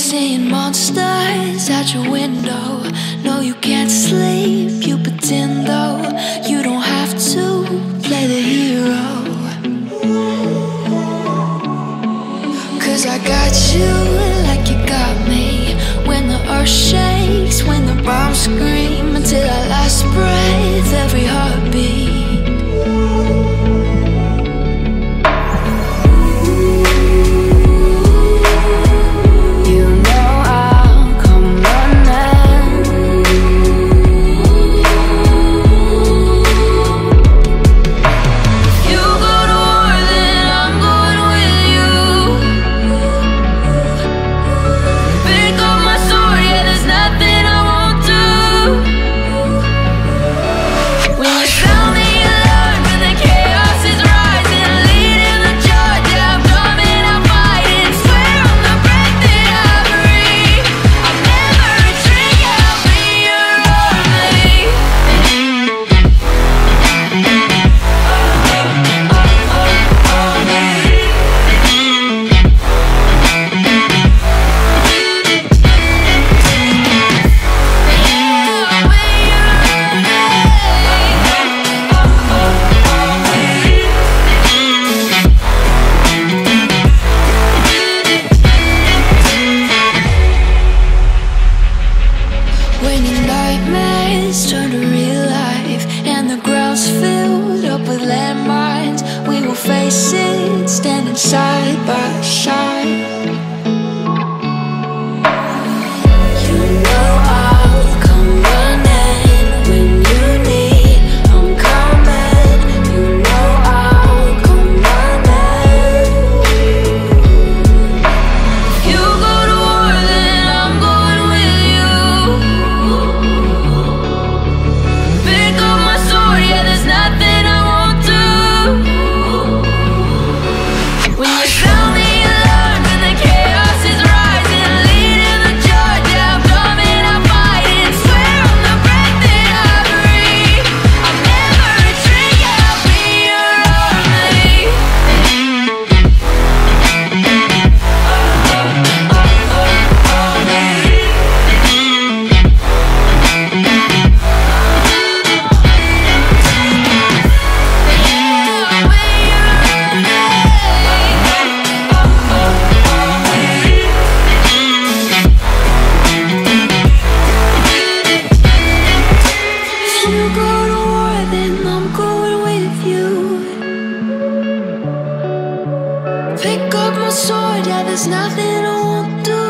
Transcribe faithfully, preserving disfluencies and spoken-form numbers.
seeing monsters out your window. No, you can't sleep, you pretend though. You don't have to play the hero, 'cause I got you like you got me. When the earth shakes, when the bombs scream, until our last breath, every heartbeat. Turn to real life and the ground's filled up with landmines. We will face it, standing side by side. You know I'll come running when you need. I'm coming. You know I'll come running. If you go to war, then I'm going with you. Pick up my sword, yeah, there's nothing I won't do. When you sound the alarm and the chaos is rising, leading the charge, yeah, I'm coming, I'm fighting. Swear on the breath that I breathe, I'll never retreat, yeah, I'll be your army. If you go to war, then I'm going with you. Pick up my sword, yeah, there's nothing I won't do.